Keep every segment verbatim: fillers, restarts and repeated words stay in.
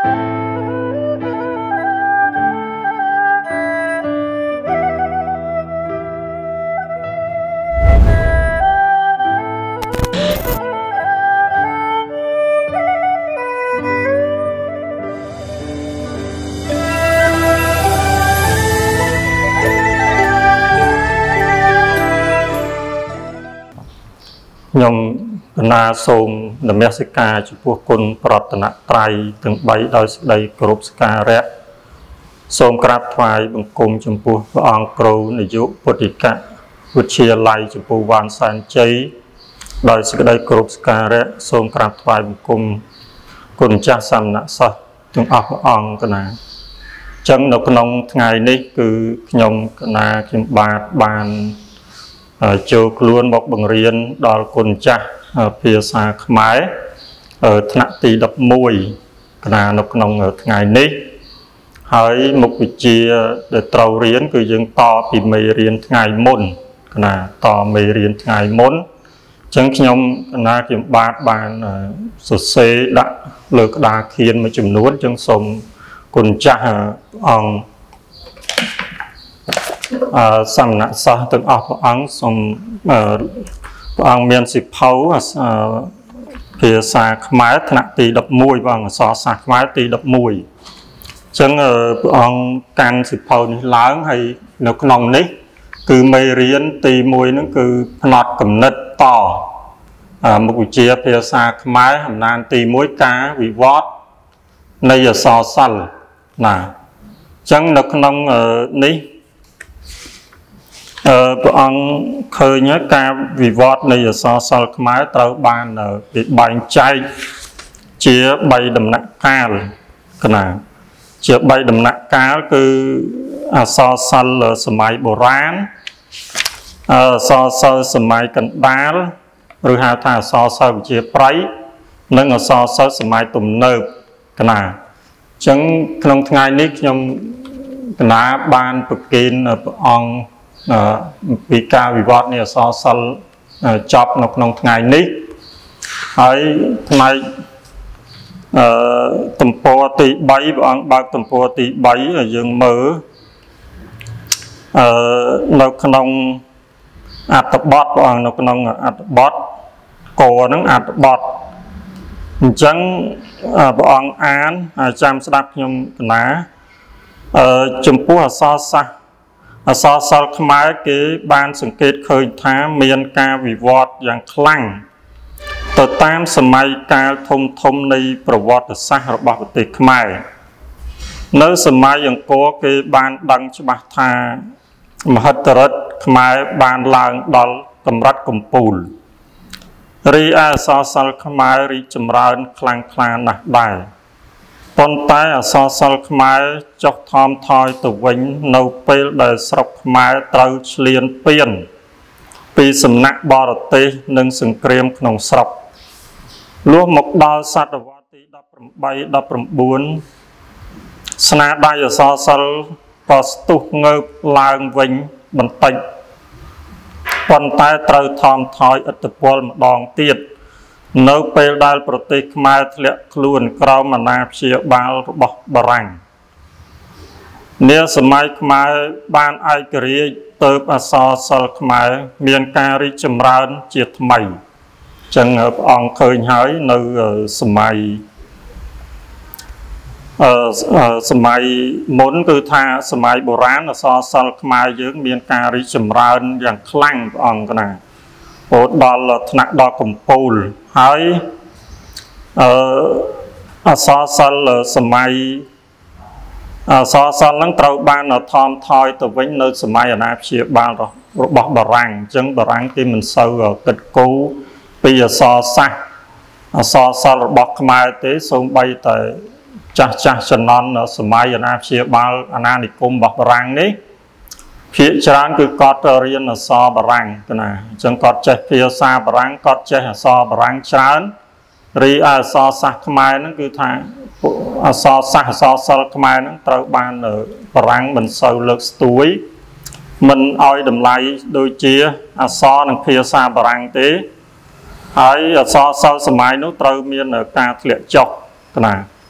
nhom na sôm nằm mẹ sĩ ca chụp buộc côn prot nạ trai từng bay đôi đầy group ska rẽ sôm crab thoại bằng cùng chụp buộc on crow này dụ bột đi cả vượt chia lại chụp buộc van san cháy đôi đầy group ska rẽ sôm crab thoại bằng cùng côn cha sam nạ sa từng ọc on cái nào chân nó con ngày này cứ nhom na kim bát bàn châu luôn một bằng riêng đo cồn cha phía xa máy ở thạnh tì đập mùi là nó nông ở ngày ní hỏi một vị trí để trâu riêng cứ dừng to vì mây riêng ngày môn là to mây riêng ngày môn chẳng nhóm là kiểm bát bàn sổ xê đã lực đa khiến mà chùm nuốt trong sống cồn cha ông sầm nạ sa từng ọc ăn xong ăn miên xịt phấu phía xa máy thạnh tì đập mùi bằng xó xa máy tì đập mùi chẳng ăn can xịt phấu lớn hay nó nòng nít cứ mây riêng tì mùi nó cứ nọt cầm nứt to một buổi chia phía xa máy hầm nan tì mùi cá vì vót này giờ xó xanh nà chẳng nó nòng nít ông khơi nhớ ca vì vót này giờ so so máy tàu ban ở bị bánh chay chia bay đầm nặng cá cái nào chia bay đầm nặng cá cứ so so là sớm mai bồ rán so so sớm mai cần đá rồi hai thà so so chia prey nâng ở so so sớm mai tụm nợ cái nào chẳng trong ngày nít trong cái nào ban bực kín ở ông vì ca vì vọt này so sal chop nọc nông ngày nít ấy này tầm po tì bay bằng bạc tầm po tì bay ở dương mơ nọc nông ạt tập bọt bằng nọc nông ạt bọt cổ nó ạt bọt chẳng bằng án chăm sạch nhung ná chùm pu so sa so so máy cái ban sự kết khơi thá miền ca vì vọt dạng khăn từ tam sớm mai ca thông thông này pro vọt từ xa rồi bảo tịch máy nơi sớm mai dạng có cái ban đăng cho bác tha mà hết rất máy ban làng đo cầm rắt cầm pùl ri a so so máy ri chấm rán khăn khăn nạc đài con tay ở so so máy chọc thom thoi từ vĩnh nâu pê đời sọc máy trâu liền piền vì sầm nặng bò rật tê nâng sừng krem nông sọc lúc một đo sát ở võ tí đập bay đập bốn sna đai ở so so có tu ngơ lang vĩnh bần tịnh con tay trâu thom thoi ở tập quân một đòn tiệt nấu pê đai protein mai lệ luôn cầu mà na chia bao bọc barang nia sớm mai mai ban ai kiri từ so so mai miền ca ri chấm rán triệt mày chẳng ở ông khơi hái nơi sớm mai sớm mai muốn từ tha sớm mai bồ rán là so so mai dưới miền ca ri chấm rán dạng khăn ông cái này một đó là nặng đo cùng pol hái so so là sớm mai so so lắng trâu ban là thom thoi từ vĩnh nơi sớm mai ở nạp chia ban rồi bọc bờ răng chân bờ răng thì mình sâu ở kịch cú bây giờ so sa so so là bọc mai tế xuống bay tới cha cha chân non ở sớm mai ở nạp chia ban anh anh đi cùng bọc bờ răng đấy phía trán cứ cọt riêng là so bờ răng cái này chân cọt chạy phía xa bờ răng cọt chạy so bờ răng trán ri a so sa mai nó cứ thang so sa so so mai nó trâu ban ở bờ răng mình sâu lực túi mình oi đầm lại đôi chia so nó phía xa bờ răng tế ấy so so mai nó trâu miên ở ca liệt chọc cái này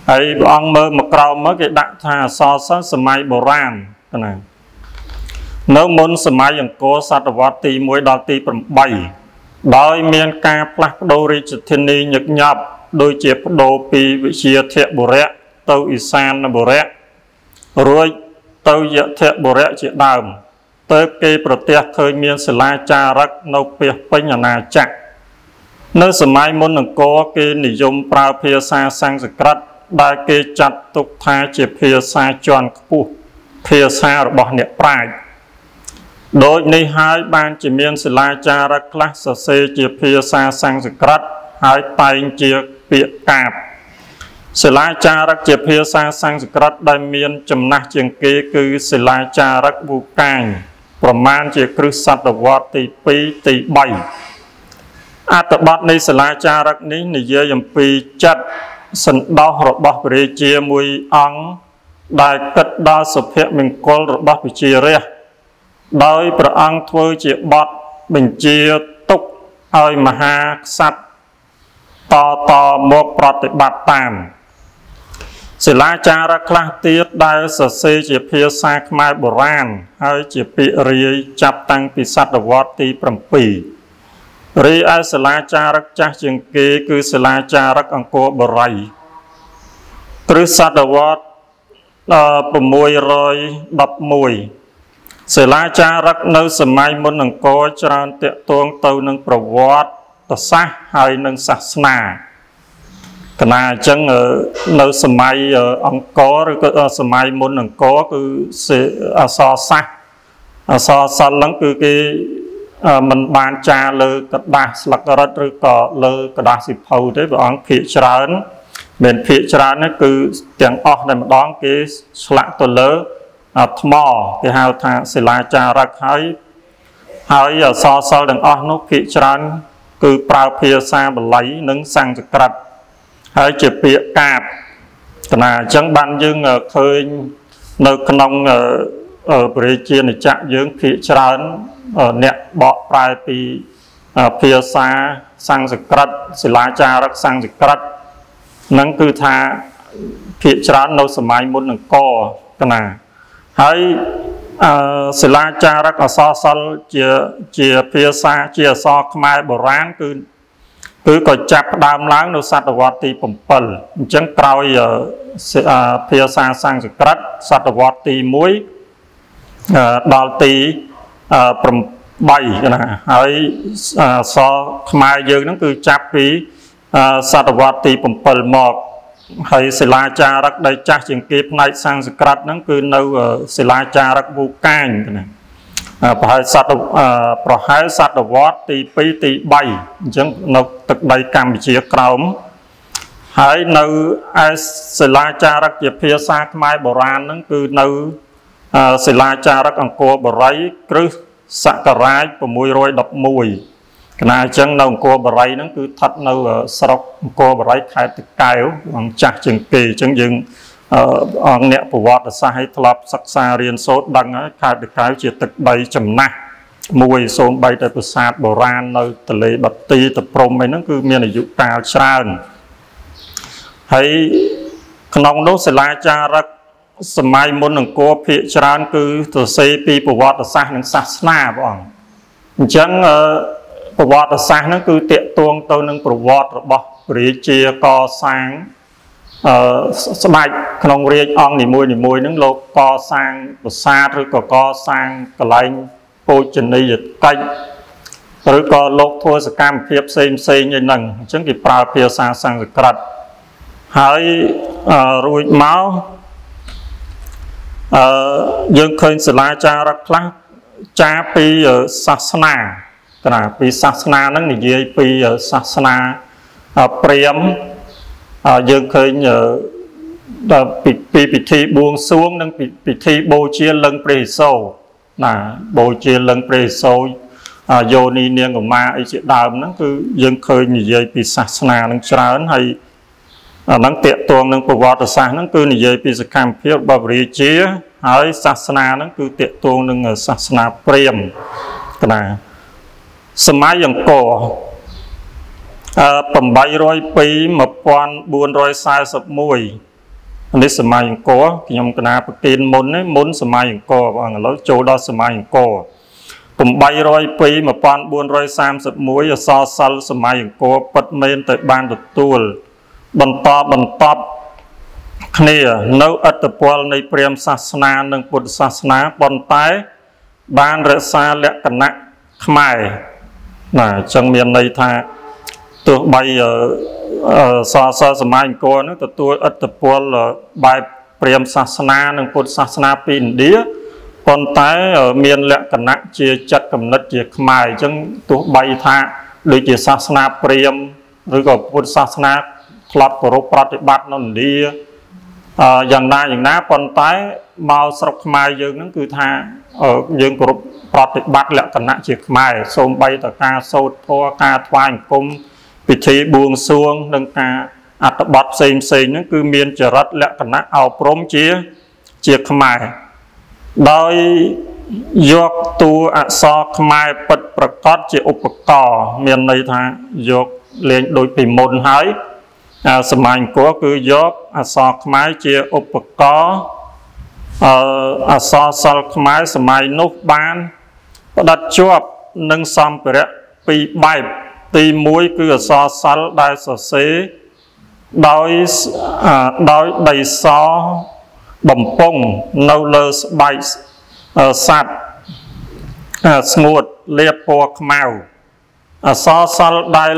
ហើយព្រះអង្គមើលមកក្រោមមកគេដាក់ថាអក្សរសិល្ប៍សម័យបុរាណណានៅមុនសម័យអង្គរសតវត្សទីមួយដល់ទីប្រាំដោយមានការផ្លាស់ប្ដូររាជធានីញឹកញាប់ដូចជាប្ដូរពីវិជាធបុរៈទៅឥសានបុរៈរួចទៅយធបុរៈជាដើមទៅគេប្រទះឃើញមានសិលាចារឹកនៅពាសពេញអាណាចក្រនៅសម័យមុនអង្គរគេនិយមប្រើភាសាសំស្ក្រឹតដែលគេចាត់ទុកថាជាភាសាជាន់ខ្ពស់ភាសារបស់អ្នកប្រាជ្ញដូចនេះហើយបានជាមានសិលាចារឹកខ្លះសរសេរជាភាសាសំស្ក្រឹតហើយតែងជាពាក្យកាព្យសិលាចារឹកជាភាសាសំស្ក្រឹតដែលមានចំណាស់ជាងគេគឺសិលាចារឹកវូកាញប្រមាណជាគ្រិស្តសតវត្សទីពីរទីបីអត្ថបទនៃសិលាចារឹកនេះនិយាយអំពីចិត្តសន្តោសរបស់ព្រះរាជាមួយអង្គដែលគិតដល់សុភមង្គលរបស់ប្រជារាស្ត្រដោយព្រះអង្គធ្វើជាបទបញ្ជាទុកឲ្យមហាក្សត្រតតមកប្រតិបត្តិតាមសិលាចារឹកខ្លះទៀតដែលសរសេរជាភាសាខ្មែរបុរាណហើយជាពាក្យរាយចាប់តាំងពីសតវត្សទីប្រាំពីររីឯសិលាចារឹកចាស់ជាងគេគឺសិលាចារឹកអង្គរបុរីគ្រិស្តសតវត្ស៦រយដប់មួយសិលាចារឹកនៅសម័យមុនអង្គរច្រើនតាក់ទងទៅនឹងប្រវត្តិសាស្ត្រហើយនឹងសាសនាកណាអញ្ចឹងនៅសម័យអង្គរឬក៏សម័យមុនអង្គរគឺអក្សរសាស្ត្រអក្សរសិល្ប៍ហ្នឹងគឺគេមិនបានចារលើกระดาษស្លឹករឹតឬក៏លើกระดาษសិភៅទេព្រះអង្គភាគច្រើនមានភាគច្រើននេះគឺទាំងអស់តែម្ដងគេឆ្លាក់ទៅលើថ្មគេហៅថាសិលាចារឹកហើយហើយអក្សរសិល្ប៍ទាំងអស់នោះភាគច្រើនគឺប្រើភាសាបាលីនិងសំស្ក្រឹតហើយជាពាក្យកាព្យកណាអញ្ចឹងបានយើងឃើញនៅក្នុងព្រះរាជាណាចក្រយើងភាគច្រើនអ្នកបកប្រែពីភាសាសំស្ក្រឹតសិលាចារឹកសំស្ក្រឹតហ្នឹងគឺថាភាគច្រើននៅសម័យមុនអង្គរកណាហើយសិលាចារឹកអក្សរសិល្ប៍ជាជាភាសាជាអក្សរខ្មែរបុរាណគឺគឺក៏ចាប់ផ្ដើមឡើងនៅសតវត្សទីbảyអញ្ចឹងក្រោយភាសាសំស្ក្រឹតសតវត្សទីមួយដល់ទីប្រាំបីណាហើយអក្សរខ្មែរយើងហ្នឹងគឺចាប់ពីសតវត្សទីbảyមកហើយសិលាចារឹកដែលចាស់ជាងគេផ្នែកសំស្ក្រឹតហ្នឹងគឺនៅសិលាចារឹកវូកាញណាប្រហែលសតប្រហែលសតវត្សទីពីរទីបីអញ្ចឹងនៅទឹកដីកម្ពុជាក្រោមហើយនៅឯសិលាចារឹកជាភាសាខ្មែរបុរាណហ្នឹងគឺនៅសិលាចារឹកអង្គរបុរីគ្រិស្តសករាជ៦រយដប់មួយ កណាអញ្ចឹងនៅអង្គរបរិយហ្នឹងគឺស្ថិតនៅស្រុកអង្គរបរិយខេត្តតាកែវអង្គចាស់ជាងគេអញ្ចឹងយើងអង្គអ្នកប្រវត្តិសាស្ត្រឲ្យធ្លាប់សិក្សារៀនសូត្រដឹងហើយខេត្តតាកែវជាទឹកដីចំណាស់មួយសូម្បីតែប្រាសាទបុរាណនៅទលេបាទីតព្រំអីហ្នឹងគឺមានអាយុកាលច្រើនហើយក្នុងនោះសិលាចារឹកសម័យមុនអង្គរភាគច្រើនគឺសរសេរពីប្រវត្តិសាស្ត្រនិងសាសនាបងអង្គអញ្ចឹងប្រវត្តិសាស្ត្រហ្នឹងគឺតាក់ទងទៅនឹងប្រវត្តិរបស់រាជាកសាងអឺស្ដេចក្នុងរាជអង្គនីមួយៗហ្នឹងលោកកសាងប្រាសាទឬក៏កសាងកន្លែងពោជនីយកិច្ចឬក៏លោកធ្វើសកម្មភាពផ្សេងផ្សេងឯហ្នឹងអញ្ចឹងគេប្រើភាសាសំស្ក្រឹតហើយរួចមកអឺយើងឃើញសាលាចារឹកខ្លះចាពីសាសនាណាពីសាសនាហ្នឹងនិយាយពីសាសនាព្រាហ្មណ៍យើងឃើញពីពីពិធីបួងសួងនិងពិធីបូជាលិង្គព្រះឥសូរណាបូជាលិង្គព្រះឥសូរយោនីនាងកុមារអីជាដើមហ្នឹងគឺយើងឃើញនិយាយពីសាសនាហ្នឹងច្រើនហើយអាហ្នឹងតាក់ទងនឹងប្រវត្តិសាស្ត្រហ្នឹងគឺនិយាយពីសកម្មភាពរបស់រាជាហើយសាសនាហ្នឹងគឺតាក់ទងនឹងសាសនាព្រាហ្មណ៍ណាសម័យអង្គរអឺ800ពីរពាន់បួនរយសែសិបមួយនេះសម័យអង្គរខ្ញុំកណាប្រគិនមុននេះមុនសម័យអង្គរបងឥឡូវចូលដល់សម័យអង្គរ802 1431អសរសិល្ប៍សម័យអង្គរពិតមែនទៅបានទទួលបន្តបន្តគ្នានៅឥទ្ធិពលនៃព្រាហ្មណ៍សាសនានិងពុទ្ធសាសនាប៉ុន្តែបានរក្សាលក្ខណៈខ្មែរណាអញ្ចឹងមានន័យថាទោះបីសរសើរសម័យអង្គរនឹងទទួលឥទ្ធិពលបែបព្រាហ្មណ៍សាសនានិងពុទ្ធសាសនាពីឥណ្ឌាប៉ុន្តែមានលក្ខណៈជាចិត្តគំនិតជាខ្មែរអញ្ចឹងទោះបីថាដូចជាសាសនាព្រាហ្មណ៍ឬក៏ពុទ្ធសាសនាធ្លាប់គោរពប្រតិបត្តិនៅឥណ្ឌាយ៉ាងណាយ៉ាងណាប៉ុន្តែមកស្រុកខ្មែរយើងហ្នឹងគឺថាយើងគោរពប្រតិបត្តិលក្ខណៈជាខ្មែរសូម្បីតែការសូត្រធម៌ការថ្វាយអង្គមពិធីបួងសួងនិងការអត្ថបទផ្សេងផ្សេងហ្នឹងគឺមានចរិតលក្ខណៈអប់រំជាជាខ្មែរដោយយកតួអក្សរខ្មែរពិតប្រកបជាឧបករណ៍មានន័យថាយកលេងដូចពីមុនហើយសម័យអង្គរគឺយកអក្សរខ្មែរជាឧបករណ៍អក្សរសិល្ប៍ខ្មែរសម័យនោះបានផ្ដិតជាប់នឹងសម្ភារៈពីរបែបទីមួយគឺអក្សរសិល្ប៍ដែលសរសេរដោយដោយដីសបំពង់នៅលើស្បែកសត្វស្ងួតលាបពណ៌ខ្មៅអក្សរសិល្ប៍ដែល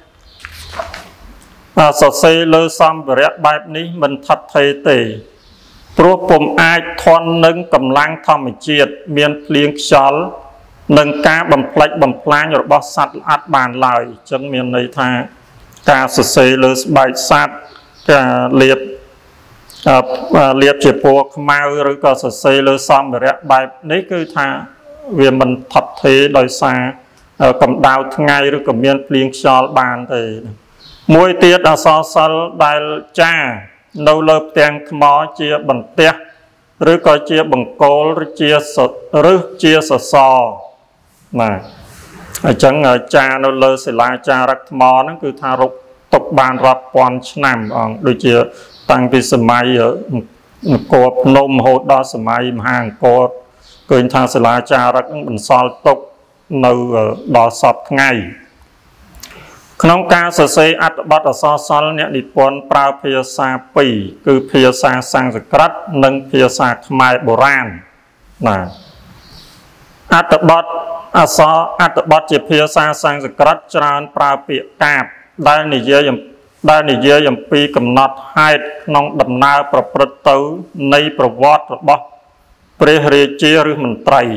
សរសេរលើសម្ភារៈបែបនេះមិនថិតថេរទេព្រោះពុំអាចធន់នឹងកម្លាំងធម្មជាតិមានភ្លៀងខ្យល់និងការបំផ្លិចបំផ្លាញរបស់សត្វល្អិតបានឡើយអញ្ចឹងមានន័យថាការសរសេរលើស្បែកសត្វការលាបលាបជាពណ៌ខ្មៅឬក៏សរសេរលើសម្ភារៈបែបនេះគឺថាវាមិនថិតថេរដោយសារកម្ដៅថ្ងៃឬក៏មានភ្លៀងខ្យល់បានទេមួយទៀតអក្សរសិល្ប៍ដែលចារនៅលើផ្ទាំងថ្មជាបន្ទះឬក៏ជាបង្គោលឬជាឬជាសសរណាអញ្ចឹងចារនៅលើសិលាចារឹកថ្មហ្នឹងគឺថារកទុកបានរាប់ពាន់ឆ្នាំអង្គដូចជាតាំងពីសម័យអង្គរភ្នំរហូតដល់សម័យមហាអង្គរឃើញថាសិលាចារឹកហ្នឹងបន្សល់ទុកនៅដល់សពថ្ងៃក្នុងការសរសេរអត្ថបទអក្សរសិល្ប៍អ្នកនិពន្ធប្រើភាសាពីរគឺភាសាសំស្ក្រឹតនិងភាសាខ្មែរបុរាណណាអត្ថបទអក្សរអត្ថបទជាភាសាសំស្ក្រឹតច្រើនប្រើពាក្យកាព្យដែលនិយាយដែលនិយាយអំពីកំណត់ហេតុក្នុងដំណើរប្រព្រឹត្តទៅនៃប្រវត្តិរបស់ព្រះរាជាឬមន្ត្រី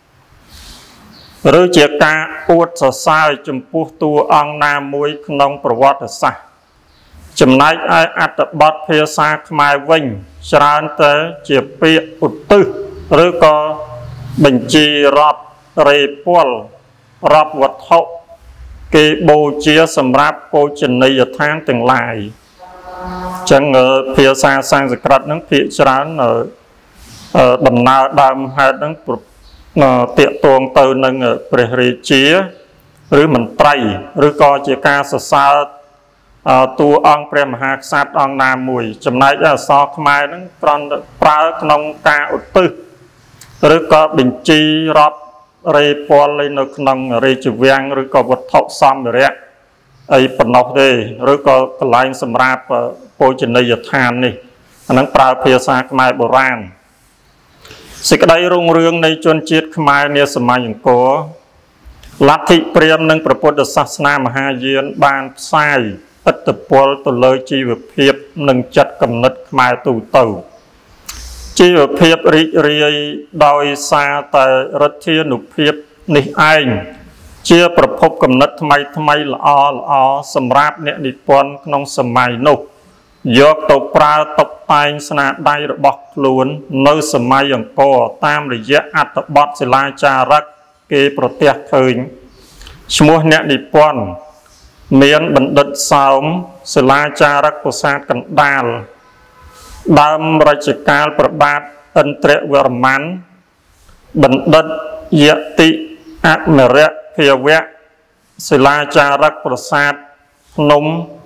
ឬជាការអួតសរសើរចំពោះតួអង្គណាមួយក្នុងប្រវត្តិសាស្ត្រចំណែកឯអត្ថបទភាសាខ្មែរវិញច្រើនតែជាពាក្យឧទ្ទិសឬក៏បញ្ជីរាប់រេពលរាប់វត្ថុគេបូជាសម្រាប់បូជនីយដ្ឋានទាំងឡាយអញ្ចឹងភាសាសំស្ក្រឹតហ្នឹងភាគច្រើនដំណើរដើមហេតុហ្នឹងតាកតងទៅនឹងព្រះរាជាឬមន្ត្រីឬក៏ជាការសរសើរតួអង្គព្រះមហាក្សត្រអង្គណាមួយចំណែកអក្សរខ្មែរហ្នឹងត្រង់ប្រើក្នុងការឧទ្ទិសឬក៏បញ្ជីរាប់រេពលនៅក្នុងរាជវាំងឬក៏វត្ថុសម្ភារៈអីប៉ុណ្ណោះទេឬក៏កន្លែងសម្រាប់បូជនីយដ្ឋាននេះអាហ្នឹងប្រើភាសាខ្មែរបុរាណសេចក្តីរុងរឿងនៃជនជាតិខ្មែរនាសម័យអង្គរលទ្ធិព្រាហ្មណ៍និងព្រះពុទ្ធសាសនាមហាយានបានផ្សាយឥទ្ធិពលទៅលើជីវភាពនិងចិត្តគំនិតខ្មែរទូទៅជីវភាពរីករាយដោយសារតែឫទ្ធានុភាពនេះឯងជាប្រភពគំនិតថ្មីថ្មីល្អល្អសម្រាប់អ្នកនិពន្ធក្នុងសម័យនោះយកទៅប្រើតុបតែងស្នាដៃរបស់ខ្លួននៅសម័យអង្គរតាមរយៈអត្ថបទសិលាចារឹកគេប្រទះឃើញឈ្មោះអ្នកនិពន្ធមានបណ្ឌិតសោមសិលាចារឹកប្រាសាទកណ្ដាលដើមរជ្ជកាលព្រះបាទឥន្ទ្រវរ្ម័នបណ្ឌិតយតិអមរៈភាវៈសិលាចារឹកប្រាសាទភ្នំ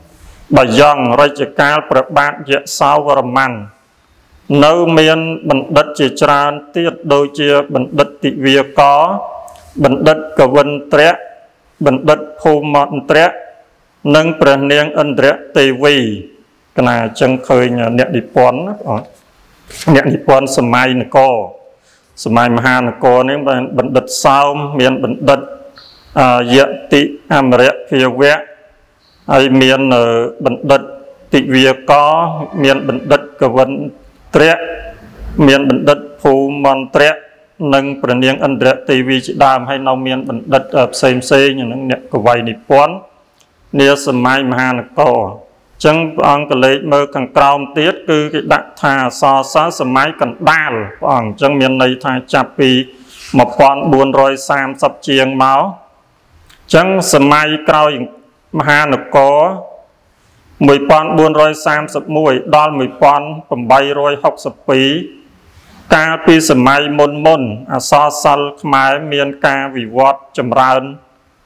bà dòng rây chì cao bà bát dạ sao và mặn nâu miên bình đất chì tràn tiết đôi chia bình đất tị vía có bình đất cà vân trẹ bình đất phù mọn trẹ nâng bà niên ân trẹ tì vi cái này chân khơi nhẹ đi bón nhẹ đi bón sầm mai nè co sầm mai mà hà nè co nếu bình đất sao miền bình đất dạ tị am rẹ phía vẽ ai miền bình đất tị vía có miền bình đất cà vân trẹ miền bình đất phù mọn trẹ nâng bà niên ân trẹ tì vi chỉ đàm hay nào miền bình đất xem xe như nè có vay đi bón nia sầm mai mà hà nè co chân ông cái lấy mơ càng cao tiết cứ cái đặt thà so sánh sớm mai càng đa ông chân miền này thà chạp pi một con buồn rồi sam sập chieng máu chân sớm mai cao mà hà nó có mười con buồn rồi sam sập mũi đo mười con cầm bay rồi học sập pí ca pi sớm mai môn môn à so sánh mai miền ca vì vót chầm rán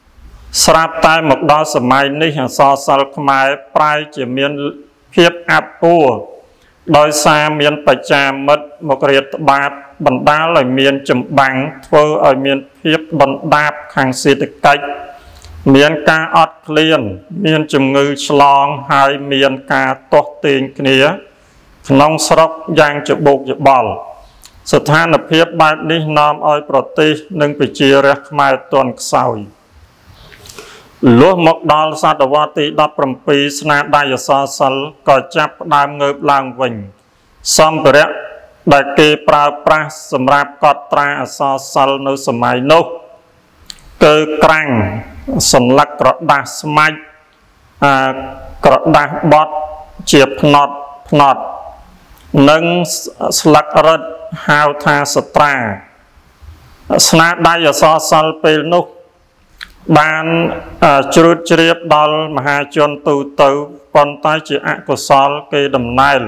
sạp tai một đo sớm mai ní so sánh mai prai chỉ miền hiệp áp u đôi xa miền bạch trà mất một riết bát bẩn đá lại miền chấm bằng thơ ở miền hiệp bẩn đáp hàng xì tịch cách miền ca ọt liền miền chấm ngư slong hai miền ca toát tiền kia nông sọc giang chụp bột chụp bòสถานเพียบแบบนี้นำเอาปฏิหนึ่งไปเชียร์มาตอนเศร้าลัวมกดอลสัตวัติดับปรำปีสนาได้ยศสัลก็จับดามเงือบลางวิ่งซ้ำไปแล้วได้เก็บปลาปลาสำหรับกอดตราสอสัลในสมัยนู้เกิดกลางสัญลักษณ์กระดาษสมัยกระดาษบอดเจียบพนอดพนอดหนึ่งสลักรถหาวทาสตราสนาได้ยศสัลเป็นนุบานจุดเรียบดอลมหาชนตูเตอปนใต้จีอักษรเกดำไนล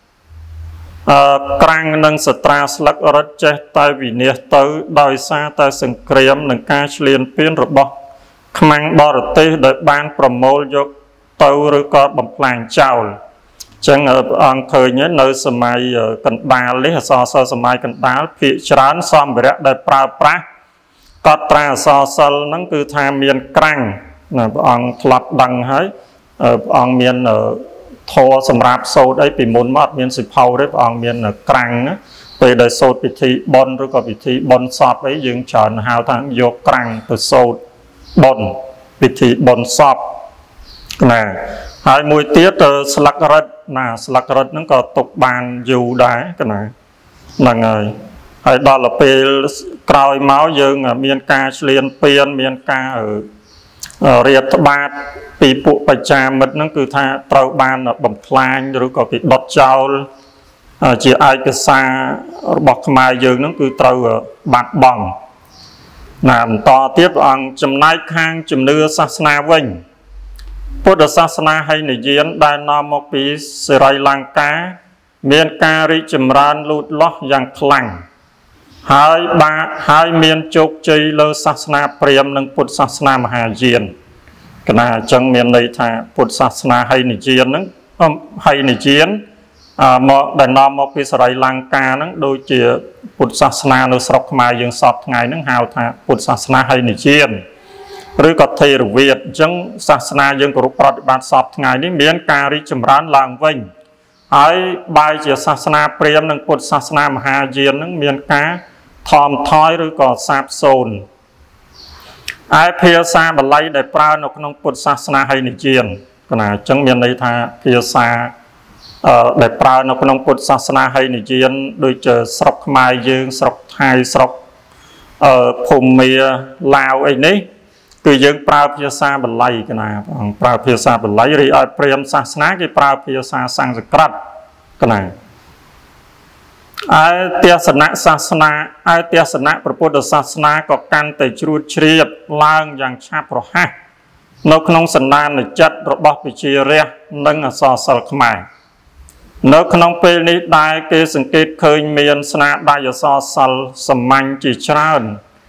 กลางนังสตราสลักรถเจตายวิเนียเตอโดยซาตาสังเกรียมหนึ่งการเฉลี่ยเปลี่ยนระบบขมังบอร์ตีโดยบานประโมลยกเตอหรือก็บำพลางเจ้าจังอังเคยเนี่ยในสมัยกันดาลิสอสสมัยกันดาลพิจารณาซ้อมไปแล้วได้ปราปราก็ตราสอสัลนั่นคือทางเมียนกลางนะอังหลับดังให้อังเมียนโทสำหรับโซได้ปีมุนมัดเมียนสิบเผาได้อังเมียนกลางไปได้โซพิธีบอลหรือก็พิธีบอลสอบไว้ยืงเฉินหาวทางโยกกลางตัวโซบอลพิธีบอลสอบนะหายมวยเตี้ยตัวสลักรถนะสลักรถนั่นก็ตกบานอยู่ได้กันนะนั่งไงไอ้ดอลเปลกรอยเมาส์ยังเมียนกาเลียนเปียนเมียนกาเรียบาดปีปุปจามิดนั่นคือท่าเตาบานบ่มพลายหรือก็ปีดดเจ้าเจียไอกษาบอกขมายยังนั่นคือเตาบาดบ่องนามต่อเทียบอังจำนายข้างจำเนื้อศาสนาวิ่งพุทธศาสนาให้ในเยียนได้นำมาปีสไรลังกาเมียนการิจมรานลุดล้ออย่างคลั่งหายบาหายเมียนโจกใจเลศาสนาเปรียมหนึ่งพุทธศาสนามหาเยียนขณะจังเมียนในทางพุทธศาสนาให้ในเยียนนั้นให้ในเยียนเหมาะได้นำมาปีสไรลังกานั้นโดยเจียพุทธศาสนาในสระมายังสอบไงนั้นหาวทางพุทธศาสนาให้ในเยียนหรือก็เทรเวียดจังศาสนายังกรุปฏิบัติสอบไงนี้เมียนการิจมรานลางวิ่งหายใบเจียศาสนาเปรียมหนึ่งพุทธศาสนามหาเยียนนั้นเมียนกาทอมทอยหรือก็ซาบโซนไอเพียซาบัลไลได้ปราณกนงพุทธศาสนาให้นิเจียนขณะจังเมียนในทางเพียซาได้ปราณกนงพุทธศาสนาให้นิเจียนโดยเจอสระมายยืงสระไทยสระภูมิเมียลาวไอ้นี้คือยังปราเพียซาบัลไลกันนะปราเพียซาบัลไลหรือไอเปรียมศาสนาที่ปราเพียซาสังสกรัดกันนะไอเตียสนะศาสนาไอเตียสนะพระพุทธศาสนาก็การแต่จรูดเฉียบล่างอย่างชาปรหะนกนงสันนานจัดระบบปิเชียร์นั่งสอสัลขมายนกนงเปนิได้เกสังเกตเคยเมียนสนะได้สอสัลสมังจิชรา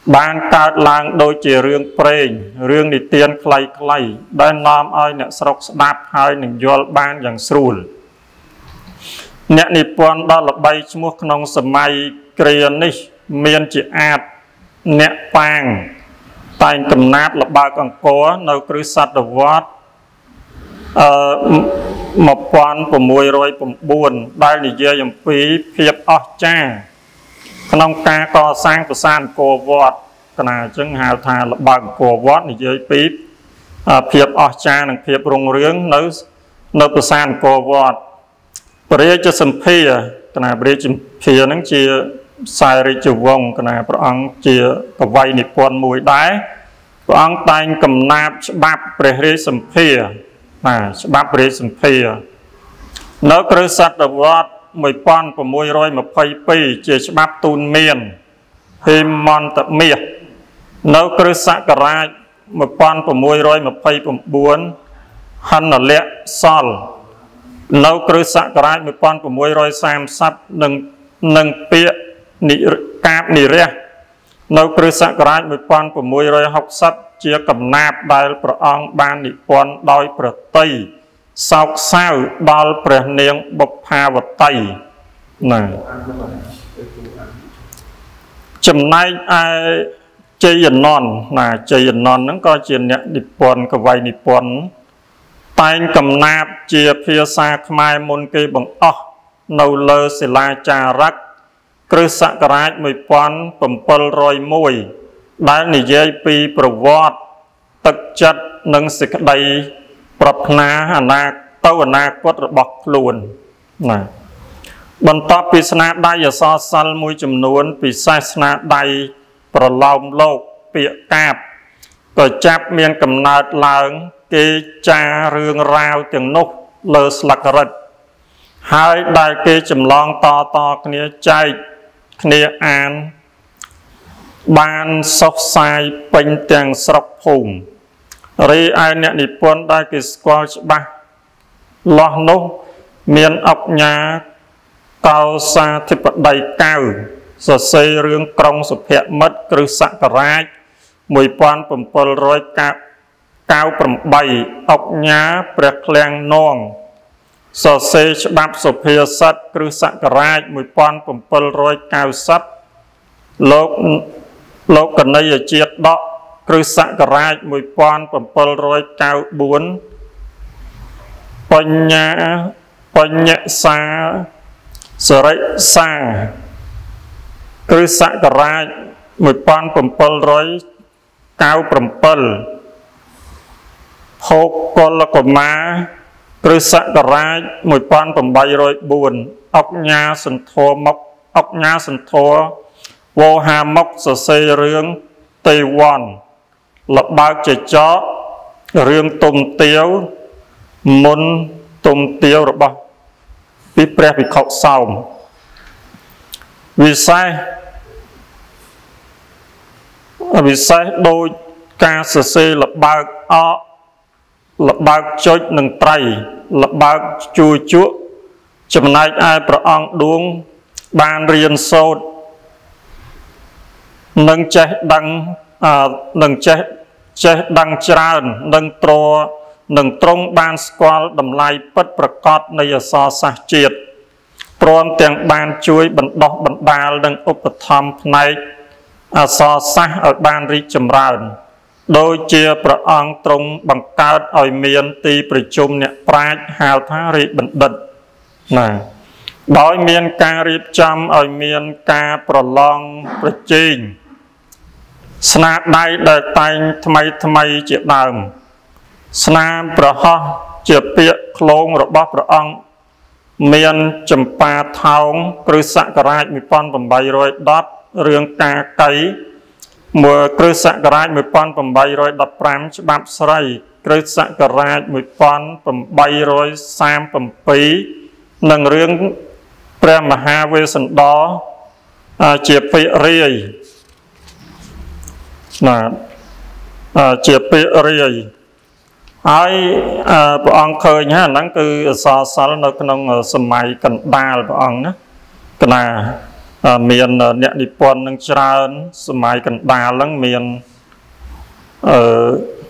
បានកើតឡើងដូចជារឿងព្រេងរឿងនិទានខ្លីៗដែលនាំឲ្យអ្នកស្រុកស្ដាប់ហើយនឹងយល់បានយ៉ាងស្រួលអ្នកនិពន្ធដ៏ល្បីឈ្មោះក្នុងសម័យគ្រានេះមានជាអាចអ្នកប៉ាងតែងកំណាព្យល្បើកអង្គរនៅគ្រិស្តសតវត្សអឺmột nghìn sáu trăm chínដែលនិយាយអំពីភាពអស្ចារ្យក្នុងការកសាងប្រាសាទអង្គរវត្តកណាអញ្ចឹងហៅថាល្បើកអង្គរវត្តនិយាយពីភាពអស្ចារ្យនិងភាពរុងរឿងនៅនៅប្រាសាទអង្គរវត្តព្រះរាជសម្ភារកណាព្រះរាជសម្ភារហ្នឹងជាខ្សែរាជវង្សកណាព្រះអង្គជាកវីនិពន្ធមួយដែរព្រះអង្គតែងកំណាព្យច្បាប់ព្រះរាជសម្ភារណាច្បាប់ព្រះរាជសម្ភារនៅគ្រិស្តសតវត្សmột nghìn sáu trăm hai mươi haiជាច្បាប់ទូនមានហេមន្តមាសនៅគ្រិស្តសករាជmột nghìn sáu trăm hai mươi chínហណ្ឌលក្ខសលនៅគ្រិស្តសករាជmột nghìn sáu trăm ba mươiនិងនិងពាក្យនិកាបនិរះនៅគ្រិស្តសករាជmột nghìn sáu trăm sáu mươiជាកំណាព្យដែលព្រះអង្គបាននិពន្ធដោយប្រតិសោកសៅដល់ព្រះនាងបុប្ផាវតីណាចំណែកឯជ័យនន្តណាជ័យនន្តហ្នឹងក៏ជាអ្នកនិពន្ធកវីនិពន្ធតែងកំណាព្យជាភាសាខ្មែរមុនគេបង្អស់នៅលើសិលាចារឹកគ្រិស្តសករាជmột nghìn bảy trăm mộtដែលនិយាយពីប្រវត្តិទឹកចិត្តនិងសេចក្តីប្រាថ្នាអនាគតទៅអនាគតរបស់ខ្លួនណាបន្ទាប់ពីស្នាដៃអក្សរសិល្ប៍មួយចំនួនពិសេសស្នាដៃប្រឡោមលោកពាក្យកាបក៏ចាប់មានកំណើតឡើងគេចាររឿងរ៉ាវទាំងនោះលើស្លឹករឹតហើយដែលគេចម្លងតតគ្នាចែកគ្នាអានបានសុខសាយពេញទាំងស្រុកភូមិរីឯអ្នកនិពន្ធដែលគេស្គាល់ច្បាស់លាស់នោះមានអង្គញាកោសាធិបតីកៅសរសេររឿងក្រុងសុភមិត្តគ្រិស្តសករាជmột nghìn bảy trăm chín mươi támអង្គញាព្រះឃ្លាំងនងសរសេរច្បាប់សុភាសិតគ្រិស្តសករាជmột nghìn bảy trăm chín mươiលោកលោកកណីយជាតិដកគ្រិស្តសករាជmột nghìn bảy trăm chín mươi tưបញ្ញាបញ្ញសាសរិសាគ្រិស្តសករាជmột nghìn bảy trăm chín mươi bảyភោគលកមាគ្រិស្តសករាជmột nghìn bảy trăm bốnអង្គញាសន្ធរមកអង្គញាសន្ធរវោហាមកសរសេររឿងទេវ័នលបើកចចករឿងទុំទាវមុនទុំទាវរបស់ពីព្រះភិក្ខុសោមវិសេសវិសេសដោយការសរសេរលបើកអកលបើកចុចនិងត្រីលបើកជួជក់ចំណែកឯព្រះអង្គឌួងបានរៀនសូត្រនឹងចេះដឹងនឹងចេះចេះដឹងច្រើននឹងត្រនឹងត្រង់បានស្គាល់តម្លៃពិតប្រាកដនៃអក្សរសាស្ត្រជាតិព្រមទាំងបានជួយបណ្ដុះបណ្ដាលនិងឧបត្ថម្ភផ្នែកអក្សរសាស្ត្រឲ្យបានរីកចម្រើនដោយជាព្រះអង្គទ្រង់បង្កើតឲ្យមានទីប្រជុំអ្នកប្រាជ្ញហៅថារាជបណ្ឌិតណាដោយមានការរៀបចំឲ្យមានការប្រឡងប្រជែងស្នាដៃដែលតែងថ្មីថ្មីជាដើមស្នាមប្រហោះជាពាក្យឃ្លោងរបស់ព្រះអង្គមានចម្ប៉ាថោងគ្រិស្តសករាជmột nghìn tám trăm mườiរឿងកាកៃមួយគ្រិស្តសករាជmột nghìn tám trăm mười lămច្បាប់ស្រីគ្រិស្តសករាជmột nghìn tám trăm ba mươi bảyនិងរឿងព្រះមហាវេស្សន្តរជាពាក្យរាយណាជាពាក្យរាយហើយព្រះអង្គឃើញហ្នឹងគឺអក្សរសិល្ប៍នៅក្នុងសម័យកណ្ដាលព្រះអង្គណាកណាមានអ្នកនិពន្ធនឹងច្រើនសម័យកណ្ដាលហ្នឹងមានអឺ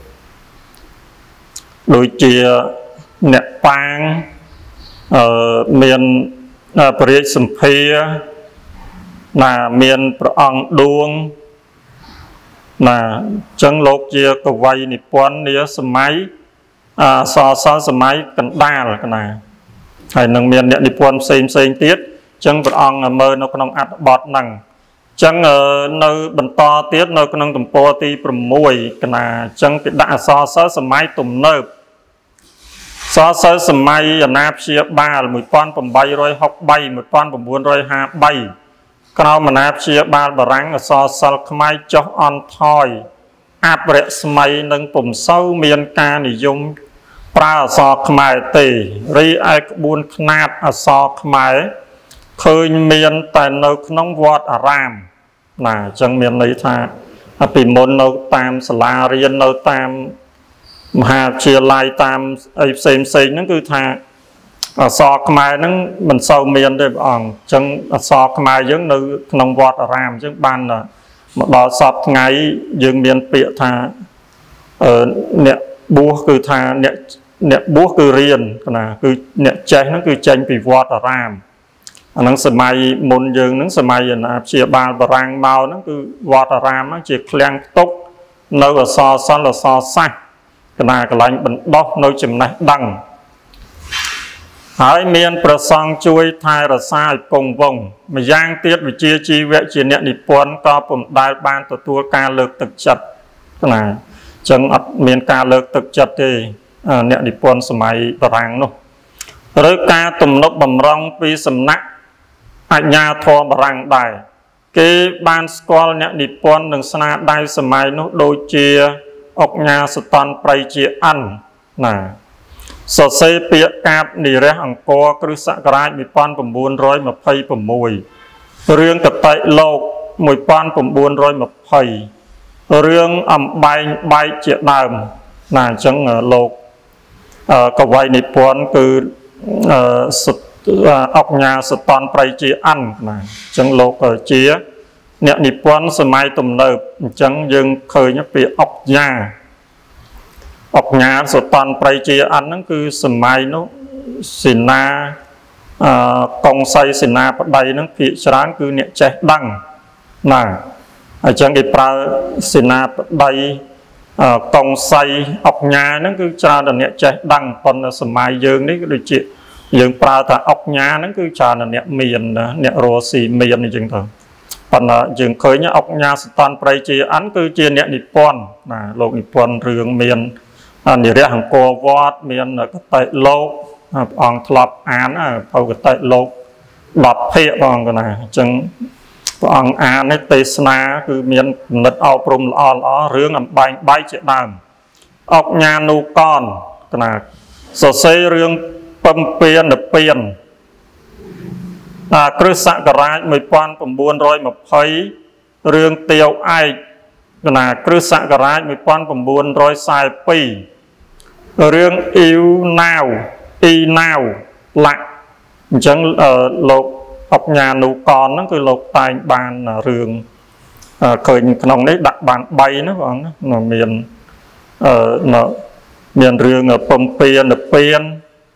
ដូចជាអ្នកប៉ាងអឺមានព្រះរាជសម្ភារណាមានព្រះអង្គឌួងណាអញ្ចឹងលោកជាកវីនិពន្ធនាសម័យអសរសិល្ប៍សម័យកណ្ដាលណាហើយនឹងមានអ្នកនិពន្ធផ្សេងផ្សេងទៀតអញ្ចឹងព្រះអង្គមើលនៅក្នុងអត្ថបទហ្នឹងអញ្ចឹងនៅបន្តទៀតនៅក្នុងទំព័រទី6កណាអញ្ចឹងគេដាក់អសរសិល្ប៍សម័យទំនើបសរសិល្ប៍សម័យអាណាព្យាបាលmột nghìn tám trăm sáu mươi ba một nghìn chín trămห้าสิบbaក្រោមអាណាព្យាបាលបារាំងអសរសិល្ប៍ខ្មែរចុះអន់ថយអបរស្មីនឹងពុំសូវមានការនិយមប្រើអក្សរខ្មែរទេរីឯក្បួនខ្នាតអក្សរខ្មែរឃើញមានតែនៅក្នុងវត្តអារាមណាអញ្ចឹងមានន័យថាពីមុននៅតាមសាលារៀននៅតាមមហាវិទ្យាល័យតាមអីផ្សេងផ្សេងហ្នឹងគឺថាអក្សរខ្មែរហ្នឹងមិនសូវមានទេព្រះអង្គអញ្ចឹងអក្សរខ្មែរយើងនៅក្នុងវត្តអារាមអញ្ចឹងបានមកដល់សពថ្ងៃយើងមានពាក្យថាអឺអ្នកបួសគឺថាអ្នកអ្នកបួសគឺរៀនណាគឺអ្នកចេះហ្នឹងគឺចេញពីវត្តអារាមអាហ្នឹងសម័យមុនយើងហ្នឹងសម័យអាណាព្យាបាលបារាំងមកហ្នឹងគឺវត្តអារាមហ្នឹងជាឃ្លាំងផ្ទុកនៅអក្សរសិល្ប៍អក្សរសាស្ត្រកណាកន្លែងបណ្ដោះនៅចំណេះដឹងហើយមានប្រសង់ជួយថែរក្សាឲ្យគង់វង្សម្យ៉ាងទៀតវិជាជីវៈជាអ្នកនិពន្ធក៏ពុំដែលបានទទួលការលើកទឹកចិត្តណាអញ្ចឹងអត់មានការលើកទឹកចិត្តទេអ្នកនិពន្ធសម័យបារាំងនោះឬការទំនុកបំរុងពីសំណាក់អាជ្ញាធរបារាំងដែរគេបានស្គាល់អ្នកនិពន្ធនឹងស្នាដៃសម័យនោះដូចជាអុកញ៉ាសតនប្រៃជាអិនណាសរសេរពាក្យកាបនិរះអង្គរគ្រិស្តសករាជmột nghìn chín trăm hai mươi sáuរឿងកតិលោកmột nghìn chín trăm hai mươiរឿងអំបែងបែកជាដើមណាអញ្ចឹងលោកកវីនិពន្ធគឺអុកញ៉ាសតនប្រៃជាអិនណាអញ្ចឹងលោកជាអ្នកនិពន្ធសម័យទំនើបអញ្ចឹងយើងឃើញពាក្យអុកញ៉ាអុកញ៉ាសតនប្រៃជាអិនហ្នឹងគឺសម័យនោះសេនាអឺកុងសីសេនាបតីហ្នឹងភាគច្រើនគឺអ្នកចេះដឹងណាអញ្ចឹងគេប្រើសេនាបតីកុងសីអុកញ៉ាហ្នឹងគឺច្រើនតែអ្នកចេះដឹងប៉ុន្តែសម័យយើងនេះក៏ដូចជាយើងប្រើថាអុកញ៉ាហ្នឹងគឺច្រើនតែអ្នកមានអ្នករស់ស៊ីមានអញ្ចឹងទៅប៉ុន្តែយើងឃើញអុកញ៉ាសតនប្រៃជាអិនគឺជាអ្នកនិពន្ធណាលោកនិពន្ធរឿងមាននិរះអង្គរវត្តមានកតិលោកព្រះអង្គធ្លាប់អានភៅកតិលោកដប់ភាគព្រះអង្គណាអញ្ចឹងព្រះអង្គអាននេះទេសនាគឺមានគំនិតអប់រំល្អល្អរឿងអំបែងបែកជាដើមអុកញ៉ានូកនណាសរសេររឿងពំពៀននិព្វានគ្រិស្តសករាជmột nghìn chín trăm hai mươiរឿងទាវឯកណាគ្រិស្តសករាជmột nghìn chín trăm bốn mươi haiរឿងអ៊ីវណាវអ៊ីណាវឡាក់អញ្ចឹងលោកអុកញ៉ានូកនហ្នឹងគឺលោកតែងបានរឿងឃើញក្នុងនេះដាក់បានបីណាបងណាមានអឺមានរឿងពំពៀននិព្វាន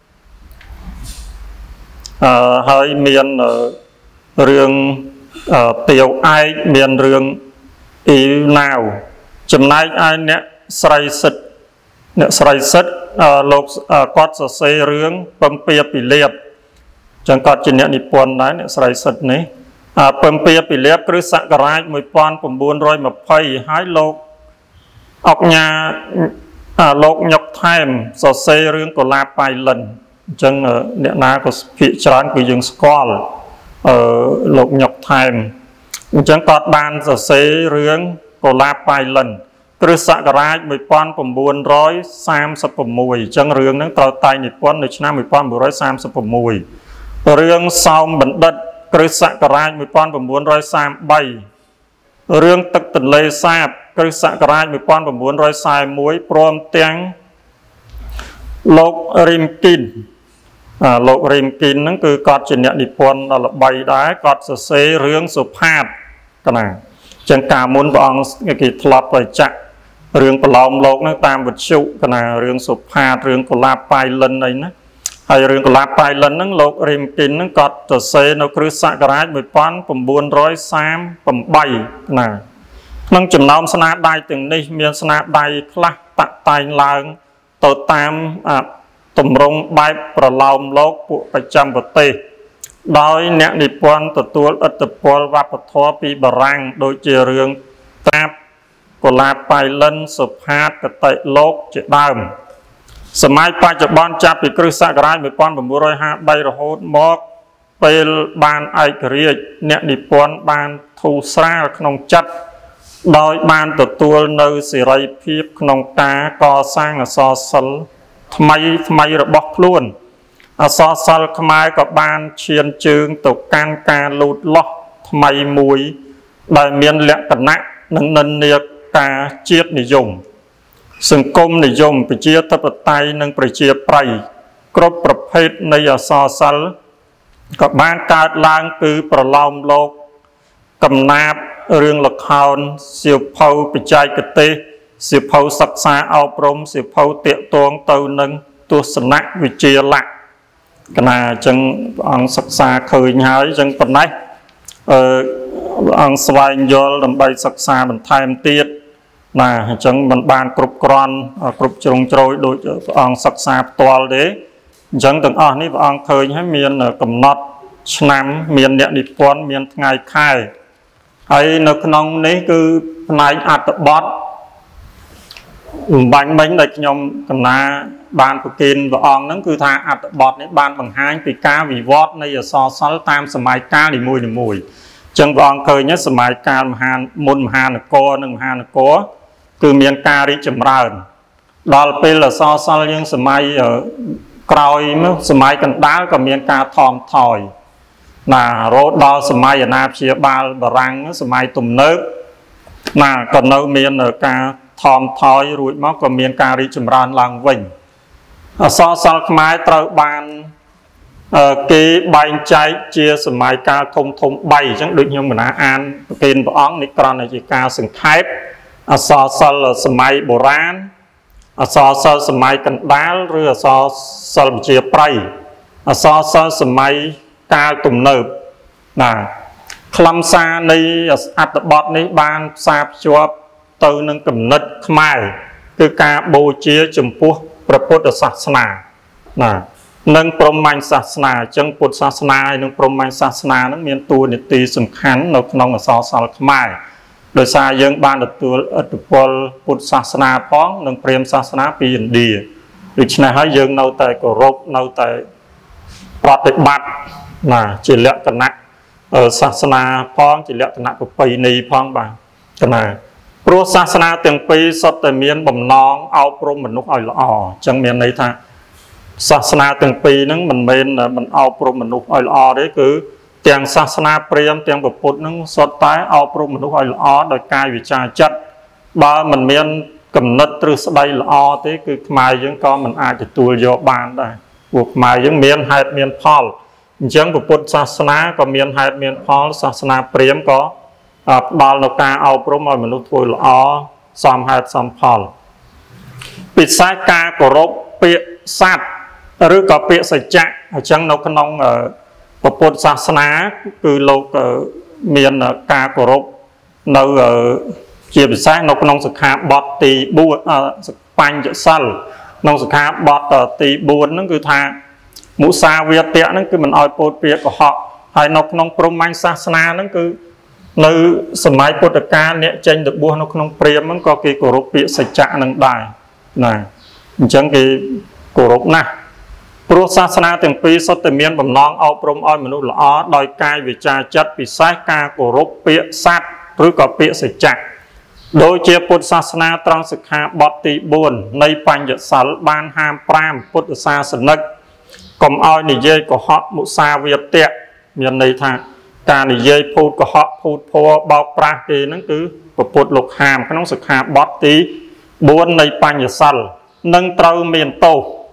អឺហើយមានរឿងទាវឯកមានរឿងអ៊ីណាវចំណែកឯអ្នកស្រីសិទ្ធអ្នកស្រីសិទ្ធលោកគាត់សរសេររឿងពំពៀពីលៀបចឹងគាត់ជាអ្នកនិពន្ធដែរអ្នកស្រីសិទ្ធនេះពំពៀពីលៀបគ្រិស្តសករាជmột nghìn chín trăm hai mươiហើយលោកអុកញ៉ាលោកញុកថែមសរសេររឿងកុលាបប៉ៃលិនអញ្ចឹងអ្នកណាក៏ភាគច្រើនគឺយើងស្គាល់អឺលោកញុកថែមអញ្ចឹងគាត់បានសរសេររឿងកុលាបប៉ៃលិនគ្រិស្តសករាជmột nghìn chín trăm ba mươi sáuអញ្ចឹងរឿងហ្នឹងត្រូវតែងនិពន្ធនៅឆ្នាំmột nghìn chín trăm ba mươi sáuរឿងសោមបណ្ឌិតគ្រិស្តសករាជmột nghìn chín trăm ba mươi baរឿងទឹកទន្លេសាបគ្រិស្តសករាជmột nghìn chín trăm ba mươi mộtព្រមទាំងលោករីមគីនលោករីមគីនហ្នឹងគឺគាត់ជាអ្នកនិពន្ធដ៏ល្បីដែរគាត់សរសេររឿងសុផាតកណាចឹងកាលមុនព្រះអង្គគេធ្លាប់ទៅចាក់រឿងប្រឡោមលោកហ្នឹងតាមវិទ្យុកណារឿងសុផាតរឿងកុលាបប៉ៃលិនអីណាហើយរឿងកុលាបប៉ៃលិនហ្នឹងលោករីមគីនហ្នឹងគាត់សរសេរនៅគ្រិស្តសករាជmột nghìn chín trăm saម八ណាក្នុងចំណោមស្នាដៃទាំងនេះមានស្នាដៃខ្លះតាក់តែងឡើងទៅតាមទម្រង់បែបប្រឡោមលោកពួកប្រចាំប្រទេសដោយអ្នកនិពន្ធទទួលឥទ្ធិពលវប្បធម៌ពីបារាំងដូចជារឿងត្រាបកុលាបប៉ៃលិនសុផាតកតិលោកជាដើមសម័យបច្ចុប្បន្នចាប់ពីគ្រិស្តសករាជmột nghìn chín trămห้าmươi baរហូតមកពេលបានឯករាជ្យអ្នកនិពន្ធបានធូរស្រាលក្នុងចិត្តដោយបានទទួលនៅសេរីភាពក្នុងការកសាងអក្សរសិល្ប៍ថ្មីថ្មីរបស់ខ្លួនអក្សរសិល្ប៍ខ្មែរក៏បានឈានជើងទៅកាន់ការលូតលាស់ថ្មីមួយដែលមានលក្ខណៈនិងនិន្នាការជាតិនិយមសង្គមនិយមប្រជាធិបតេយ្យនិងប្រជាប្រិយគ្រប់ប្រភេទនៃអក្សរសិល្ប៍ក៏បានកើតឡើងគឺប្រឡោមលោកកំណាព្យរឿងល្ខោនសៀវភៅបច្ចេកទេសសៀវភៅសិក្សាអប់រំសៀវភៅតាក់ទងទៅនឹងទស្សនៈវិទ្យាល័ក្ខកណាអញ្ចឹងព្រះអង្គសិក្សាឃើញហើយអញ្ចឹងប៉ុណ្ណេះអឺព្រះអង្គស្វែងយល់ដើម្បីសិក្សាបន្ថែមទៀតណាអញ្ចឹងមិនបានគ្រប់គ្រាន់គ្រប់ជ្រុងជ្រោយដោយព្រះអង្គសិក្សាផ្ទាល់ទេអញ្ចឹងទាំងអស់នេះព្រះអង្គឃើញហើយមានកំណត់ឆ្នាំមានអ្នកនិពន្ធមានថ្ងៃខែហើយនៅក្នុងនេះគឺផ្នែកអត្ថបទបាញ់មិញដែលខ្ញុំកណាបានប្រគិនព្រះអង្គហ្នឹងគឺថាអត្ថបទនេះបានបង្ហាញពីការវិវត្តនៃអក្សរសិល្ប៍តាមសម័យកាលនីមួយៗអញ្ចឹងព្រះអង្គឃើញសម័យកាលមហាមុនមហានគរនិងមហានគរគឺមានការរីកចម្រើនដល់ពេលអក្សរសិល្ប៍យើងសម័យក្រោយនោះសម័យកណ្ដាលក៏មានការថមថយណារហូតដល់សម័យអាណាព្យាបាលបារាំងសម័យទំនើបណាក៏នៅមានការថមថយរួចមកក៏មានការរីកចម្រើនឡើងវិញអក្សរសិល្ប៍ខ្មែរត្រូវបានគេបែងចែកជាសម័យកាលធំធំបីអញ្ចឹងដូចខ្ញុំកណាអានប្រគិនព្រះអង្គនេះគ្រាន់តែជាការសង្ខេបអក្សរសិល្ប៍សម័យបុរាណអក្សរសិល្ប៍សម័យកណ្ដាលឬអក្សរសិល្ប៍ប្រជាប្រិយអក្សរសិល្ប៍សម័យកាលទំនើបណាខ្លឹមសារនៃអត្ថបទនេះបានផ្សារភ្ជាប់ទៅនឹងគំនិតខ្មែរគឺការបូជាចំពោះព្រះពុទ្ធសាសនាណានិងព្រហ្មញ្ញសាសនាអញ្ចឹងពុទ្ធសាសនានិងព្រហ្មញ្ញសាសនានឹងមានតួនាទីសំខាន់នៅក្នុងអក្សរសិល្ប៍ខ្មែរដោយសារយើងបានទទួលឥទ្ធិពលពុទ្ធសាសនាផងនិងព្រាហ្មណ៍សាសនាពីឥណ្ឌាដូច្នេះហើយយើងនៅតែគោរពនៅតែប្រតិបត្តិណាជាលក្ខណៈសាសនាផងជាលក្ខណៈប្រពៃណីផងបាទកណាព្រោះសាសនាទាំងពីរសុទ្ធតែមានបំណងអប់រំមនុស្សឲ្យល្អអញ្ចឹងមានន័យថាសាសនាទាំងពីរហ្នឹងមិនមែនមិនអប់រំមនុស្សឲ្យល្អទេគឺទាំងសាសនាព្រាហ្មណ៍ទាំងពុទ្ធហ្នឹងសុទ្ធតែអប់រំមនុស្សឲ្យល្អដោយកាយវិចារចិត្តបើមិនមានគំនិតទ្រឹស្ដីល្អទេគឺខ្មែរយើងក៏មិនអាចទទួលយកបានដែរពួកខ្មែរយើងមានហេតុមានផលអញ្ចឹងពុទ្ធសាសនាក៏មានហេតុមានផលសាសនាព្រាហ្មណ៍ក៏ផ្ដល់នូវការអប់រំឲ្យមនុស្សធ្វើល្អសមហេតុសមផលពិសេសការគោរពពាក្យសត្យឬក៏ពាក្យសច្ចៈអញ្ចឹងនៅក្នុងពុទ្ធសាសនាគឺលោកមានការគោរពនៅជាពិសេសនៅក្នុងសិក្ខាបទទីបួនបញ្ញសិលក្នុងសិក្ខាបទទីបួនហ្នឹងគឺថាមុសាវាទៈហ្នឹងគឺមិនឲ្យពោលពាក្យកុហកហើយនៅក្នុងព្រហ្មញ្ញសាសនាហ្នឹងគឺនៅសម័យពុទ្ធកាលអ្នកចេញទៅបួសនៅក្នុងព្រាហ្មណ៍ហ្នឹងក៏គេគោរពពាក្យសច្ចៈហ្នឹងដែរណាអញ្ចឹងគេគោរពណាស់ព្រោះសាសនាទាំងពីរសុទ្ធតែមានបំណងអប់រំឲ្យមនុស្សល្អដោយកាយវាចាចិត្តពិសេសការគោរពពាក្យសត្យឬក៏ពាក្យសច្ចៈដោយជាពុទ្ធសាសនាត្រង់សិក្ខាបទទីបួននៃបញ្ញសិលបានហាមប្រាមពុទ្ធសាសនិកកុំឲ្យនិយាយកុហកមុសាវាទៈមានន័យថាការនិយាយភូតកុហកភូតភ័របោកប្រាស់គេហ្នឹងគឺពុទ្ធលោកហាមក្នុងសិក្ខាបទទីបួននៃបញ្ញសិលនឹងត្រូវមានទោស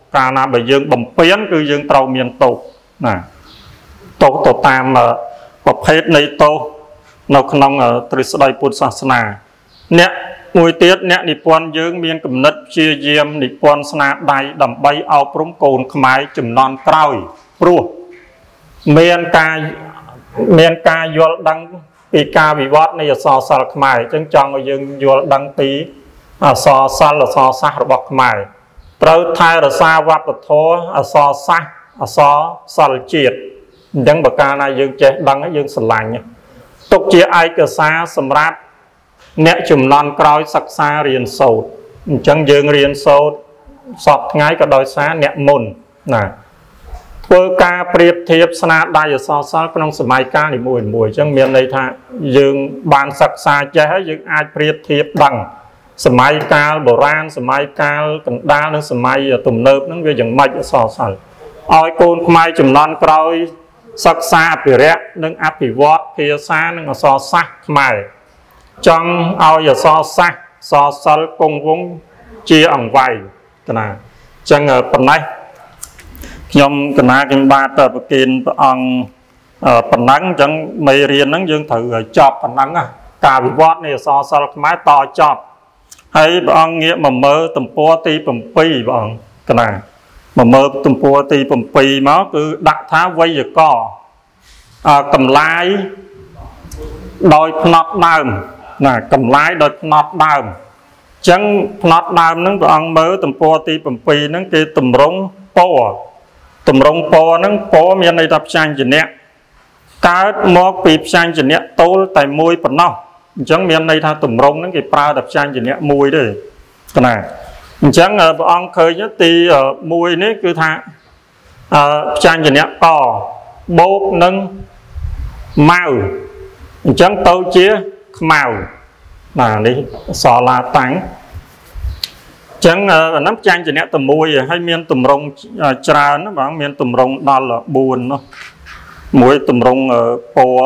កាលណាបើយើងបំពេញគឺយើងត្រូវមានទោសណាទោសទៅតាមប្រភេទនៃទោសនៅក្នុងទ្រឹស្ដីពុទ្ធសាសនាអ្នកមួយទៀតអ្នកនិពន្ធយើងមានគំនិតព្យាយាមនិពន្ធស្នាដៃដើម្បីអប់រំកូនខ្មែរជំនាន់ក្រោយព្រោះមានការមានការយល់ដឹងពីការវិវត្តនៃអក្សរសិល្ប៍ខ្មែរអញ្ចឹងចង់ឲ្យយើងយល់ដឹងពីអក្សរសិល្ប៍អក្សរសាស្ត្ររបស់ខ្មែរត្រូវថែរក្សាវប្បធម៌អក្សរសាស្ត្រអក្សរសិល្ប៍ជាតិអញ្ចឹងបើកាលណាយើងចេះដឹងយើងស្រឡាញ់ទុកជាឯកសារសម្រាប់អ្នកជំនាន់ក្រោយសិក្សារៀនសូត្រអញ្ចឹងយើងរៀនសូត្រសពថ្ងៃក៏ដោយសារអ្នកមុនណាធ្វើការប្រៀបធៀបស្នាដៃអក្សរសិល្ប៍ក្នុងសម័យកាលនីមួយៗអញ្ចឹងមានន័យថាយើងបានសិក្សាចេះហើយយើងអាចប្រៀបធៀបដឹងសម័យកាលបុរាណសម័យកាលកណ្ដាលនិងសម័យទំនើបហ្នឹងវាយ៉ាងម៉េចអក្សរសិល្ប៍ឲ្យកូនខ្មែរជំនាន់ក្រោយសិក្សាអភិរក្សនិងអភិវឌ្ឍភាសានិងអក្សរសាស្ត្រខ្មែរចង់ឲ្យអក្សរសាស្ត្រអក្សរសិល្ប៍គង់វង្សជាអង្វែងតាណាអញ្ចឹងប៉ុណ្ណេះខ្ញុំកណាខ្ញុំបាទប្រគិនព្រះអង្គប៉ុណ្ណឹងអញ្ចឹងមេរៀនហ្នឹងយើងត្រូវចប់ប៉ុណ្ណឹងការវិវត្តនៃអក្សរសិល្ប៍ខ្មែរតចប់ហើយព្រះអង្គងាកមកមើលទំព័រទី7ព្រះអង្គកណាមកមើលទំព័រទី7មកគឺដាក់ថាវេយ្យាករណ៍កម្លាយដោយផ្នត់ដើមណាកម្លាយដោយផ្នត់ដើមអញ្ចឹងផ្នត់ដើមហ្នឹងព្រះអង្គមើលទំព័រទី7ហ្នឹងគេតម្រង់ពណ៌តម្រង់ពណ៌ហ្នឹងពណ៌មានន័យថាផ្សាញ់ជំនៈកើតមកពីផ្សាញ់ជំនៈតូលតែមួយប៉ុណ្ណោះអញ្ចឹងមានន័យថាតម្រង់ហ្នឹងគេប្រើតែផ្សាញ់ជំនៈមួយទេណាអញ្ចឹងព្រះអង្គឃើញទីមួយនេះគឺថាផ្សាញ់ជំនៈកបូកនឹងម៉ៅអញ្ចឹងទៅជាខ្មៅណានេះសឡាតាំងអញ្ចឹងអានោះចាញ់ជំនៈតែមួយហើយមានតម្រង់ច្រើនបងមានតម្រង់ដល់បួននោះមួយតម្រង់ពណ៌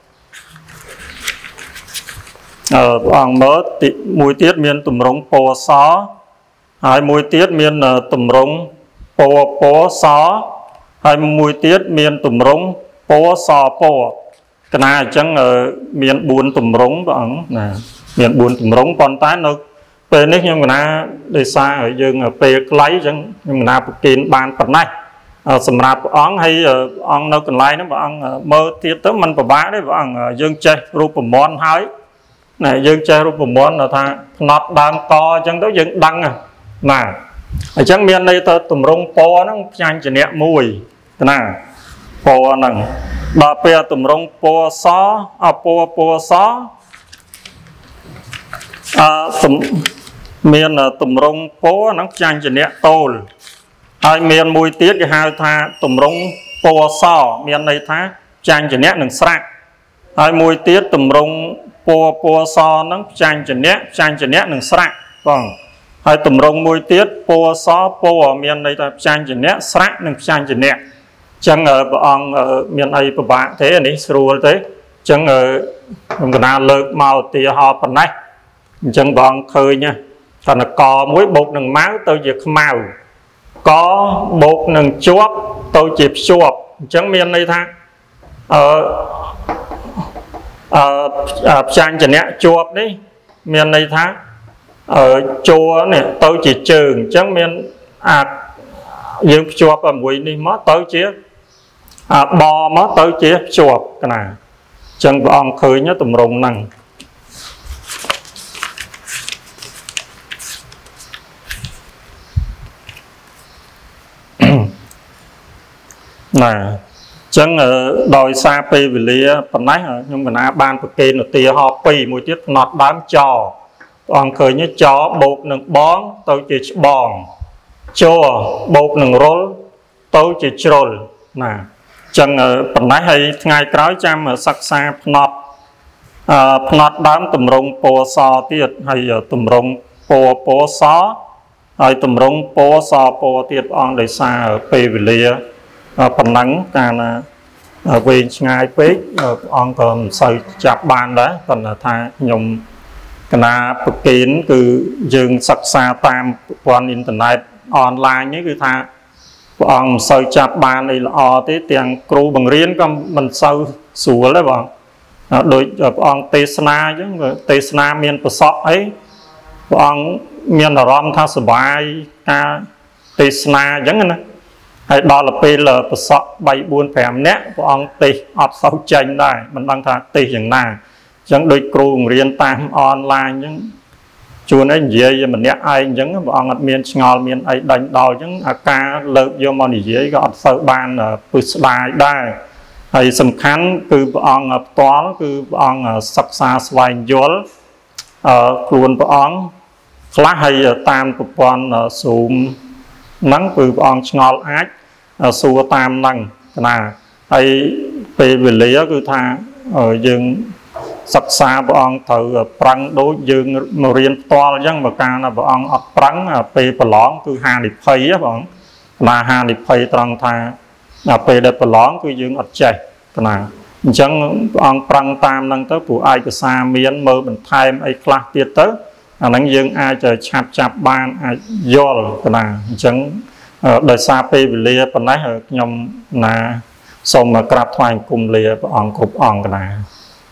អឺព្រះអង្គមើលទីមួយទៀតមានតម្រង់ពណ៌សហើយមួយទៀតមានតម្រង់ពណ៌ពណ៌សហើយមួយទៀតមានតម្រង់ពណ៌សពណ៌កណាអញ្ចឹងមានបួនតម្រង់ព្រះអង្គណាមានបួនតម្រង់ប៉ុន្តែនៅពេលនេះខ្ញុំកណាដោយសារយើងពេលខ្លីអញ្ចឹងខ្ញុំកណាប្រគិនបានប៉ុណ្ណេះសម្រាប់ព្រះអង្គហើយព្រះអង្គនៅកន្លែងហ្នឹងព្រះអង្គមើលទៀតទៅมันពិបាកទេព្រះអង្គយើងចេះរូបមន្តហើយណាយើងចេះរូបមន្តថាផ្នត់ដើមកអញ្ចឹងទៅយើងដឹងណាអញ្ចឹងមានន័យទៅតម្រង់ពណ៌ហ្នឹងផ្សាញ់ជំនៈមួយណាពណ៌ហ្នឹងដល់ពេលតម្រង់ពណ៌សអពណ៌ពណ៌សអឺមានតម្រង់ពណ៌ហ្នឹងផ្សាញ់ជំនៈតូលហើយមានមួយទៀតគេហៅថាតម្រង់ពណ៌សមានន័យថាផ្សាញ់ជំនៈនឹងស្រាក់ហើយមួយទៀតតម្រង់ពណ៌ពណ៌សហ្នឹងផ្សាញ់ជំនៈផ្សាញ់ជំនៈនឹងស្រាក់បងហើយតម្រង់មួយទៀតពណ៌សពណ៌មានន័យថាផ្សាញ់ជំនៈស្រាក់និងផ្សាញ់ជំនៈអញ្ចឹងព្រះអង្គមានអីពិបាកទេអានេះស្រួលទេអញ្ចឹងខ្ញុំកណាលើកមកឧទាហរណ៍ប៉ុណ្ណេះអញ្ចឹងព្រះអង្គឃើញថាកមួយបូកនឹងម៉ៅទៅជាខ្មៅកបូកនឹងជាប់ទៅជាភ្ជាប់អញ្ចឹងមានន័យថាអឺអឺផ្សាញ់ជំនៈជាប់នេះមានន័យថាអឺជួរនេះទៅជាជើងអញ្ចឹងមានអាចយើងភ្ជាប់ជាមួយនេះមកទៅជាបមកទៅជាភ្ជាប់កណាអញ្ចឹងព្រះអង្គឃើញតម្រង់ហ្នឹងណាអញ្ចឹងដោយសារពេលវេលាប៉ុណ្ណេះខ្ញុំកណាបានប្រកេនឧទាហរណ៍ពីរមួយទៀតផ្នត់ដើមចព្រះអង្គឃើញចបូកនឹងបងទៅជាច្បងជបូកនឹងរុលទៅជាជ្រុលណាអញ្ចឹងប៉ុណ្ណេះហើយថ្ងៃក្រោយចាំសិក្សាផ្នត់អឺផ្នត់ដើមតម្រង់ពណ៌សទៀតហើយតម្រង់ពណ៌ពណ៌សហើយតម្រង់ពណ៌សពណ៌ទៀតព្រះអង្គដោយសារពេលវេលាប៉ុណ្ណឹងកាលណាវែងឆ្ងាយពេកព្រះអង្គក៏មិនសូវចាប់បានដែរប៉ុន្តែថាខ្ញុំកណាប្រគិនគឺយើងសិក្សាតាមប្រព័ន្ធអ៊ីនធឺណិតអនឡាញនេះគឺថា ông sâu chặt bàn này là o tí tiền cru bằng riêng con mình sâu sủa đấy bọn đôi ông tê sna chứ tê sna miền bờ sọt ấy ông miền là rom tha sờ bài ca tê sna giống như hay đó là p l bờ sọt bảy buôn phèm nét ông tê ọt sâu chanh đây mình đang thà têอย่างnào chẳng đôi cru bằng riêng tam online những chùa ấy dễ mình nhẹ ai những bọn ngặt miền ngò miền ấy đánh đau những ca lợi vô mòn dễ gọt sợ ban ở slide đây hay sầm khán cứ bọn toán cứ bọn sắc xa xoay dối ở luôn bọn lá hay tam của bọn sùm nắng cứ bọn ngò ách xua tam năng là hay về về lý cứ tha ở dương sắc xa bọn thử prang đối dương mà riêng to dân mà ca là bọn ấp prang pe bờ lón cứ hà điệp phây á bọn là hà điệp phây trăng tha là pe đẹp bờ lón cứ dương ấp chạy là chẳng bọn prang tam năng tới phụ ai cái xa miến mơ mình thay ai class tiết tới à năng dương ai chờ chạp chạp ban ai do là chẳng đời xa pe về lia phần này nhom là xong mà crab thoại cùng lia bọn cục on cái này